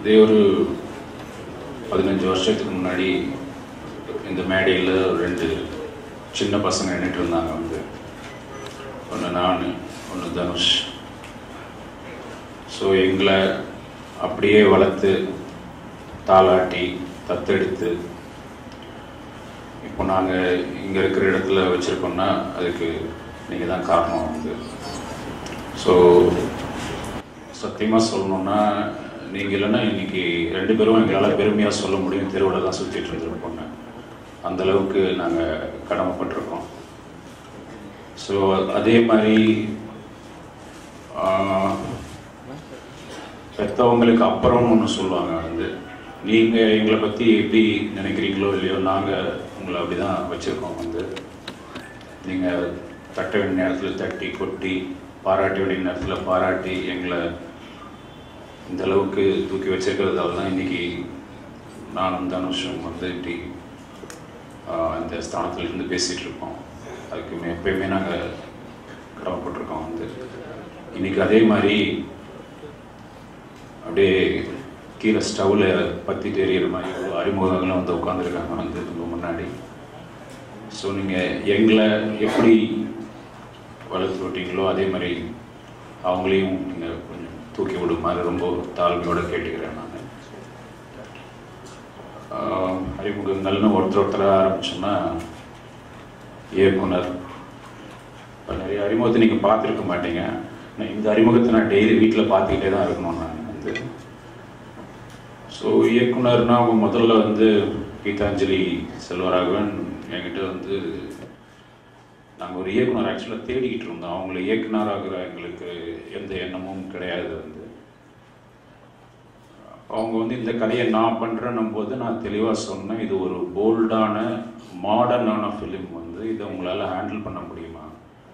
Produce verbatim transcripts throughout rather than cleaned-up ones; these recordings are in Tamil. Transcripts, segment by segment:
இதே ஒரு பதினஞ்சு வருஷத்துக்கு முன்னாடி இந்த மேடையில் ரெண்டு சின்ன பசங்க நின்றுட்டு இருந்தாங்க. வந்து ஒன்று நான், ஒன்று தனுஷ். ஸோ எங்களை அப்படியே வளர்த்து தாளாட்டி தத்தெடுத்து இப்போ நாங்கள் இங்கே இருக்கிற இடத்துல வச்சுருக்கோம்னா அதுக்கு நீங்கள் தான் காரணம். வந்து ஸோ சத்தியமாக சொல்லணுன்னா நீங்கள் இல்லைன்னா இன்றைக்கி ரெண்டு பேரும் எங்களால் பெருமையாக சொல்ல முடியும், தெருவில் தான் சுற்றிட்டு இருந்துருப்போங்க. அந்தளவுக்கு நாங்கள் கடமைப்பட்டிருக்கோம். ஸோ அதே மாதிரி பெற்றவங்களுக்கு அப்புறம் ஒன்று சொல்லுவாங்க. வந்து நீங்கள் எங்களை பற்றி எப்படி நினைக்கிறீங்களோ இல்லையோ நாங்கள் உங்களை அப்படி தான் வச்சுருக்கோம். வந்து நீங்கள் தட்ட வேண்டிய நேரத்தில் தட்டி கொட்டி, பாராட்ட வேண்டிய நேரத்தில் பாராட்டி எங்களை இந்த அளவுக்கு தூக்கி வச்சிருக்கிறதால தான் இன்றைக்கி நானும் தனுஷும் வந்து இப்படி இந்த ஸ்தானத்தில் இருந்து பேசிகிட்டு இருக்கோம். அதுக்கு எப்பயுமே நாங்கள் கடமைப்பட்டிருக்கோம். வந்து இன்றைக்கி அதே மாதிரி அப்படியே கீழே ஸ்டவ்வில் பற்றி தெரிகிற மாதிரி ஒரு அறிமுகங்களும் வந்து உட்காந்துருக்காங்க வந்து ரொம்ப முன்னாடி. ஸோ நீங்கள் எங்களை எப்படி வளர்த்து விட்டீங்களோ அதே மாதிரி அவங்களையும் நீங்கள் கொஞ்சம் தூக்கி விடுமாறு ரொம்ப தாழ்மையோடு கேட்டுக்கிறேன். நான் அறிமுகங்கள்னு ஒருத்தர் ஒருத்தராக ஆரம்பிச்சோம்னா இயக்குனர், இப்போ நிறைய அறிமுகத்தை நீங்கள் பார்த்துருக்க மாட்டீங்க. இந்த அறிமுகத்தை நான் டெய்லி வீட்டில் பார்த்துக்கிட்டே தான் இருக்கணும் நான் வந்து. ஸோ இயக்குனர்னா அவங்க முதல்ல வந்து கீதாஞ்சலி செல்வராகவன் என்கிட்ட வந்து நாங்கள் ஒரு இயக்குனர் ஆக்சுவலாக தேடிக்கிட்டு இருந்தோம். அவங்கள இயக்குனராகிற எங்களுக்கு எந்த எண்ணமும் கிடையாது. வந்து அவங்க வந்து இந்த கதையை நான் பண்ணுறேன்னும் போது நான் தெளிவாக சொன்னேன், இது ஒரு போல்டான மாடர்னான ஃபிலிம். வந்து இதை உங்களால் ஹேண்டில் பண்ண முடியுமா?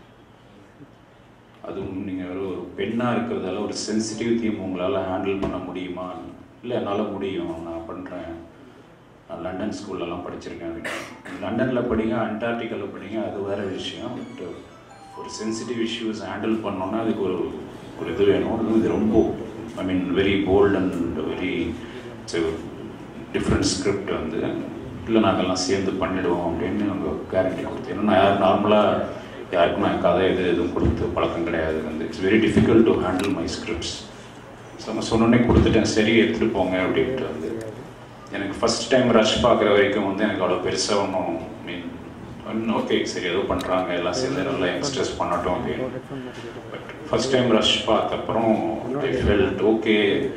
அதுவும் நீங்கள் ஒரு பெண்ணாக இருக்கிறதால ஒரு சென்சிட்டிவ் தீம் உங்களால் ஹேண்டில் பண்ண முடியுமா? இல்லை, என்னால் முடியும், நான் பண்ணுறேன், நான் லண்டன் ஸ்கூல்லலாம் படிச்சிருக்கேன். லண்டனில் படிங்க, அண்டார்டிகாவில் படிங்க, அது வேறு விஷயம். பட் ஒரு சென்சிட்டிவ் இஷ்யூஸ் ஹேண்டில் பண்ணோன்னா அதுக்கு ஒரு ஒரு இது வேணும். இது ரொம்ப I mean very bold and very different script. வந்து இல்லை நாங்கள்லாம் சேர்ந்து பண்ணிவிடுவோம் அப்படின்னு அவங்க கேரண்டி கொடுத்து. ஏன்னா நான் யார் நார்மலாக யாருக்கும் நான் கதை எது எதுவும் கொடுத்து பழக்கம் கிடையாது. வந்து it's very difficult to handle my scripts. So நான் சொன்னோன்னே கொடுத்துட்டேன், சரி எடுத்துகிட்டு போங்க அப்படின்ட்டு. வந்து எனக்கு ஃபஸ்ட் டைம் ரஷ் பார்க்குற வரைக்கும் வந்து எனக்கு அவ்வளோ பெருசாக ஒன்றும் மீன் ஓகே சரி ஏதோ பண்ணுறாங்க எல்லாம் சேர்ந்து நல்லா யங்ஸ்டர்ஸ் பண்ணட்டும் அப்படின்னு. பட் ஃபஸ்ட் டைம் ரஷ் பார்த்தப்பறம் ஐ ஃபெல்ட் ஓகே,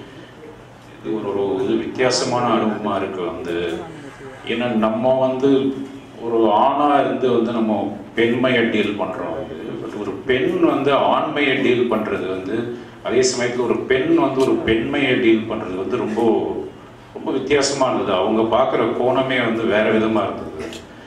இது ஒரு ஒரு இது வித்தியாசமான அனுபவமாக இருக்குது. வந்து ஏன்னா நம்ம வந்து ஒரு ஆணாக இருந்து வந்து நம்ம பெண்மையை டீல் பண்ணுறோம். வந்து பட் ஒரு பெண் வந்து ஆண்மையை டீல் பண்ணுறது வந்து, அதே சமயத்தில் ஒரு பெண் வந்து ஒரு பெண்மையை டீல் பண்ணுறது வந்து ரொம்ப ரொம்ப வித்தியாசமாக இருந்தது. அவங்க பார்க்குற கோணமே வந்து வேறு விதமாக இருந்தது.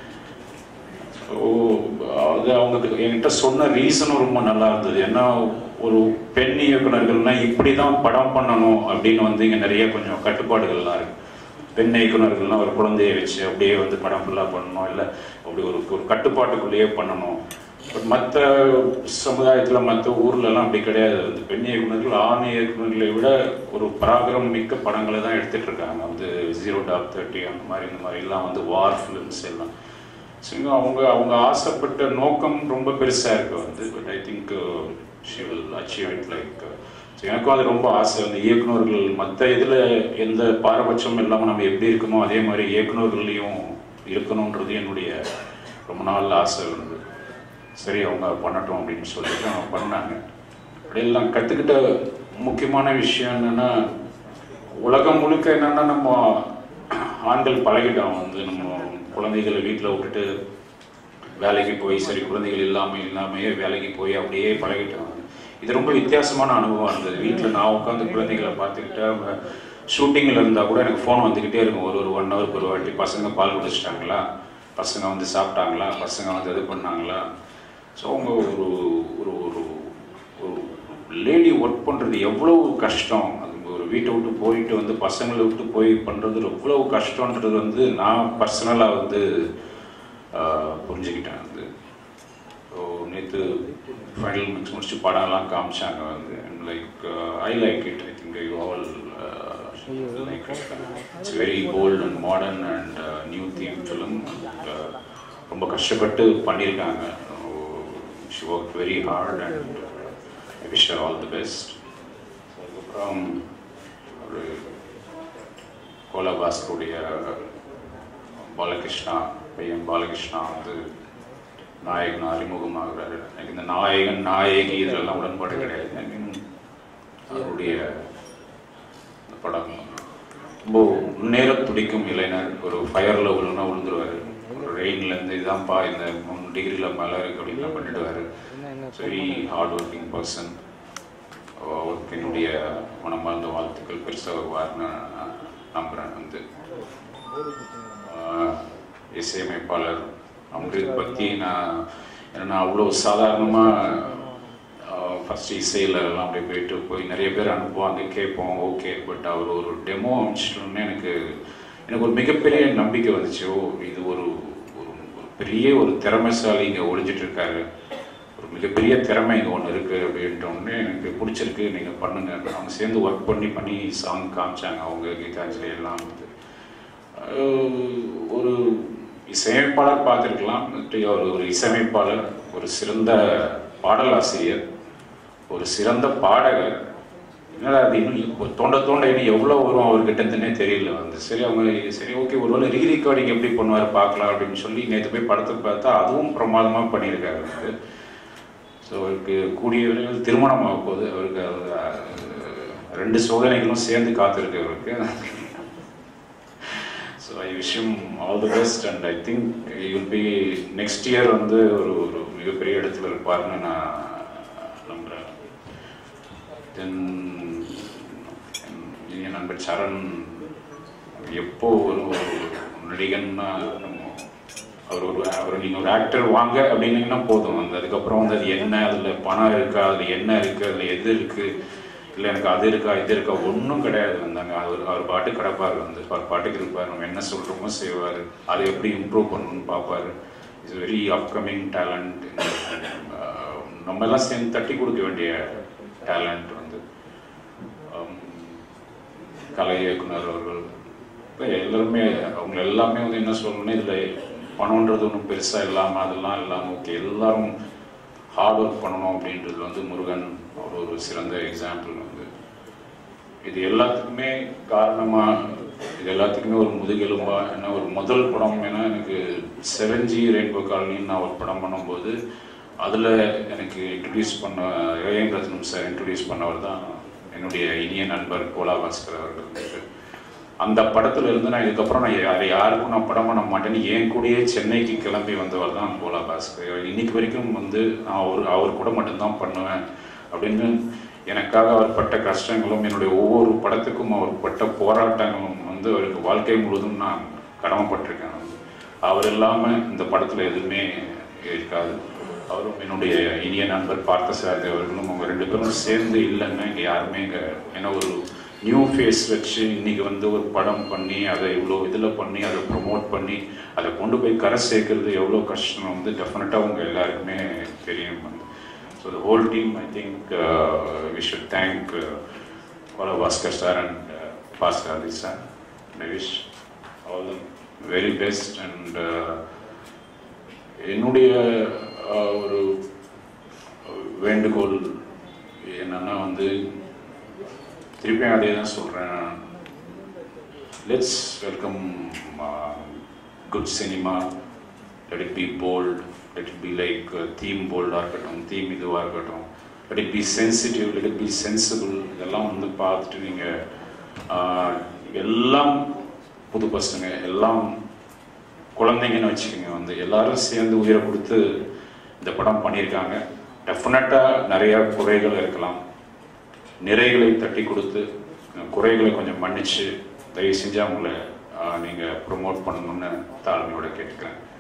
ஸோ அது அவங்க என்கிட்ட சொன்ன ரீசனும் ரொம்ப நல்லா இருந்தது. ஏன்னா ஒரு பெண் இயக்குனர்கள்னால் இப்படி தான் படம் பண்ணணும் அப்படின்னு வந்து இங்கே நிறைய கொஞ்சம் கட்டுப்பாடுகள்லாம் இருக்குது. பெண் இயக்குனர்கள்லாம் ஒரு குழந்தையை வச்சு அப்படியே வந்து படம் ஃபுல்லாக பண்ணணும், இல்லை அப்படி ஒரு ஒரு கட்டுப்பாட்டுக்குள்ளேயே பண்ணணும். பட் மற்ற சமுதாயத்தில் மற்ற ஊர்லலாம் அப்படி கிடையாது. வந்து பெண் இயக்குனர்கள் ஆண் இயக்குனர்களை விட ஒரு பராக்கிரம் மிக்க படங்களை தான் எடுத்துகிட்டு இருக்காங்க. வந்து ஜீரோ டாப் தேர்ட்டி அந்த மாதிரி இந்த மாதிரிலாம் வந்து வார் ஃபிலிம்ஸ் எல்லாம். ஸோ அவங்க அவங்க ஆசைப்பட்ட நோக்கம் ரொம்ப பெருசாக இருக்குது. வந்து but I think she will achieve it. Like so எனக்கும் அது ரொம்ப ஆசை. அந்த இயக்குனர்கள் மற்ற இதில் எந்த பாரபட்சம் இல்லாமல் நம்ம எப்படி இருக்கணுமோ அதே மாதிரி இயக்குனர்கள்லையும் இருக்கணுன்றது என்னுடைய ரொம்ப நாள் ஆசை இருந்தது. சரி அவங்க பண்ணட்டும் அப்படின்னு சொல்லிட்டு அவங்க பண்ணாங்க. அப்படியெல்லாம் கற்றுக்கிட்ட முக்கியமான விஷயம் என்னென்னா, உலகம் முழுக்க என்னென்னா நம்ம ஆண்கள் பழகிட்டோம். வந்து நம்ம குழந்தைகளை வீட்டில் விட்டுட்டு வேலைக்கு போய், சரி குழந்தைகள் இல்லாமல் இல்லாமையே வேலைக்கு போய் அப்படியே பழகிட்டோம். இது ரொம்ப வித்தியாசமான அனுபவம் இருந்தது. வீட்டில் நான் உட்காந்து குழந்தைகளை பார்த்துக்கிட்டு அவங்க ஷூட்டிங்கில் இருந்தால் கூட எனக்கு ஃபோன் வந்துக்கிட்டே இருக்கும். ஒரு ஒரு ஒன் ஹவருக்கு ஒரு வாட்டி, பசங்க பால் குடிச்சிட்டாங்களா, பசங்க வந்து சாப்பிட்டாங்களா, பசங்க வந்து இது பண்ணாங்களா. ஸோ அவங்க ஒரு ஒரு ஒரு ஒரு லேடி ஒர்க் பண்ணுறது எவ்வளோ கஷ்டம். அது ஒரு வீட்டை விட்டு போயிட்டு வந்து பசங்களை விட்டு போய் பண்ணுறது எவ்வளோ கஷ்டன்றது வந்து நான் பர்சனலாக வந்து புரிஞ்சுக்கிட்டேன். வந்து ஸோ நேற்று ஃபைனல் மிக்ஸ் முடிச்சு படம்லாம் காமிச்சாங்க. வந்து like I like it. I think you all Like, it's very bold and modern and uh, new theme film. Uh, ரொம்ப கஷ்டப்பட்டு பண்ணியிருக்காங்க. She worked very hard and uh, I wish her all the best. அதுக்கப்புறம் ஒரு கோலா பாஸ்கருடைய பாலகிருஷ்ணா பையன் பாலகிருஷ்ணா வந்து நாயகன் அறிமுகமாகிறாரு. எனக்கு இந்த நாயகன் நாயகி இதெல்லாம் உடன்பாடு கிடையாது. ஐ மீன் அவருடைய படம் ரொம்ப முன்னேற துடிக்கும் இளைஞர். ஒரு ஃபயரில் விழுனா விழுந்துருவார். ஒரு ரெயின்லேருந்து இதுதான்ப்பா இந்த மூணு டிகிரியில் மேலே இருக்கு அப்படின்லாம் பண்ணிடுவார். Very hard working person. அவருக்கு என்னுடைய மனமார்ந்த வாழ்த்துக்கள். பெருசாக வருவார்னு நம்புகிறேன். வந்து இசையமைப்பாளர் அவங்களுக்கு பற்றி நான் ஏன்னா அவ்வளோ சாதாரணமாக ஃபஸ்ட்டு இசையில் எல்லாம் அப்படியே போயிட்டு போய் நிறைய பேர் அனுப்புவாங்க, கேட்போம், ஓகே. பட் அவர் ஒரு டெமோ அனுப்பிச்சிட்டோன்னே எனக்கு எனக்கு ஒரு மிகப்பெரிய நம்பிக்கை வந்துச்சு. ஓ, இது ஒரு ஒரு பெரிய ஒரு திறமைசாலி இங்கே ஒழிஞ்சிட்ருக்காரு, ஒரு மிகப்பெரிய திறமை இங்கே ஒன்று இருக்குது அப்படின்ட்டோடனே எனக்கு பிடிச்சிருக்கு, நீங்கள் பண்ணுங்கள். அவங்க சேர்ந்து ஒர்க் பண்ணி பண்ணி சாங் காமிச்சாங்க. அவங்க கீதாஞ்சலி எல்லாம் வந்து ஒரு இசையமைப்பாளர் பார்த்துருக்கலாம். அவர் ஒரு இசையமைப்பாளர், ஒரு சிறந்த பாடலாசிரியர், ஒரு சிறந்த பாடகர். என்னடா அது இன்னும் தோண்ட தோண்ட இன்னும் எவ்வளோ வரும் அவர்கிட்டதுன்னே தெரியல. வந்து சரி அவங்க சரி ஓகே ஒருவேளை ரீ ரெக்கார்டிங் எப்படி பண்ணுவார் பார்க்கலாம் அப்படின்னு சொல்லி நேற்று போய் படத்தை பார்த்தா அதுவும் பிரமாதமாக பண்ணியிருக்காரு. வந்து ஸோ அவருக்கு கூடிய விரைவில் திருமணம் ஆக போகுது. அவருக்கு ரெண்டு சோதனைகளும் சேர்ந்து காத்திருக்கு அவருக்கு. So I wish him all the best and I think you will be next year வந்து ஒரு ஒரு மிகப்பெரிய இடத்துல இருப்பார்னு நான் நம்புகிறேன். தென் இனிய நண்பர் சரண் எப்போ ஒரு நடிகன்னா அவர் ஒரு அவர் நீங்கள் ஒரு ஆக்டர் வாங்க அப்படின்னீங்கன்னா போதும். அந்த அதுக்கப்புறம் வந்து அது என்ன, அதில் பணம் இருக்கா, அதில் என்ன இருக்குது, அதில் எது இருக்குது, இல்லை எனக்கு அது இருக்கா இது இருக்கா, ஒன்றும் கிடையாது. வந்தாங்க அவர் அவர் பாட்டு கிடப்பார். வந்து அவர் பாட்டுக்கு இருப்பார். நம்ம என்ன சொல்கிறோமோ செய்வார். அதை எப்படி இம்ப்ரூவ் பண்ணணும்னு பார்ப்பார். It's very upcoming talent. நம்ம எல்லாம் சேர்ந்து தட்டி கொடுக்க வேண்டிய டேலண்ட். வந்து கலை இயக்குனர் அவர்கள் இப்போ எல்லாருமே அவங்க எல்லாமே வந்து என்ன சொல்லணும்னா இதில் பணம்ன்றது ஒன்றும் பெருசாக இல்லாமல் அதெல்லாம் இல்லாமல் ஓகே எல்லாரும் ஹார்ட் ஒர்க் பண்ணணும் அப்படின்றது வந்து முருகன் அவர் ஒரு சிறந்த எக்ஸாம்பிள். வந்து இது எல்லாத்துக்குமே காரணமாக இது எல்லாத்துக்குமே ஒரு முதுகெலும்பா ஏன்னா ஒரு முதல் படம் ஏன்னா எனக்கு செவன்ஜி ரெயின்போ காலனின்னு நான் ஒரு படம் பண்ணும்போது அதில் எனக்கு இன்ட்ரடியூஸ் பண்ண ஏஎம் ரத்னம் சார் இன்ட்ரடியூஸ் பண்ணவர் தான் என்னுடைய இனிய நண்பர் கோலா பாஸ்கர் அவர்கள். அந்த படத்துல இருந்து நான் இதுக்கப்புறம் நான் யார் யாருக்கும் நான் படம் பண்ண மாட்டேன்னு என் கூடயே சென்னைக்கு கிளம்பி வந்தவர் தான் கோலா பாஸ்கர். இன்னைக்கு வரைக்கும் வந்து நான் அவர் அவர் கூட மட்டும்தான் பண்ணுவேன் அப்படின்னு எனக்காக அவர் பட்ட கஷ்டங்களும் என்னுடைய ஒவ்வொரு படத்துக்கும் அவர் பட்ட போராட்டங்களும் வந்து அவருக்கு வாழ்க்கை முழுவதும் நான் கடமைப்பட்டிருக்கேன். அவர் இல்லாமல் இந்த படத்தில் எதுவுமே இருக்காது. அவரும் என்னுடைய இனிய நண்பர் பார்த்தசாரதி அவர்களும் அவங்க ரெண்டு பேரும் சேர்ந்து இல்லைன்னா இங்கே யாருமே இங்கே ஏன்னா ஒரு நியூ ஃபேஸ் வச்சு இன்றைக்கி வந்து ஒரு படம் பண்ணி அதை இவ்வளோ இதில் பண்ணி அதை ப்ரொமோட் பண்ணி அதை கொண்டு போய் கரை சேர்க்கறது எவ்வளோ கஷ்டம் வந்து டெஃபினட்டாக அவங்க எல்லாருக்குமே தெரியும். வந்து so the whole team I think we should thank Kola Bhaskar sir and Bhaskar sir. I wish all the very best. And என்னுடைய ஒரு வேண்டுகோள் என்னன்னா வந்து திருப்பியும் அதே தான் சொல்கிறேன். Let's welcome good cinema. Let it be bold, let it be like theme போல்டாக இருக்கட்டும், தீம் இதுவாக இருக்கட்டும். Let it be sensitive, let it be sensible. இதெல்லாம் வந்து பார்த்துட்டு நீங்கள் எல்லாம் புது பசங்க எல்லாம் குழந்தைங்கன்னு வச்சுக்கோங்க. வந்து எல்லாரும் சேர்ந்து உயிரை கொடுத்து இந்த படம் பண்ணியிருக்காங்க. டெஃபினட்டாக நிறையா குறைகள் இருக்கலாம். நிறைகளை தட்டி கொடுத்து குறைகளை கொஞ்சம் மன்னிச்சு தயவு செஞ்சு அவங்கள நீங்கள் ப்ரொமோட் பண்ணணும்னு தாழ்மையோட கேட்டுக்கிறேன்.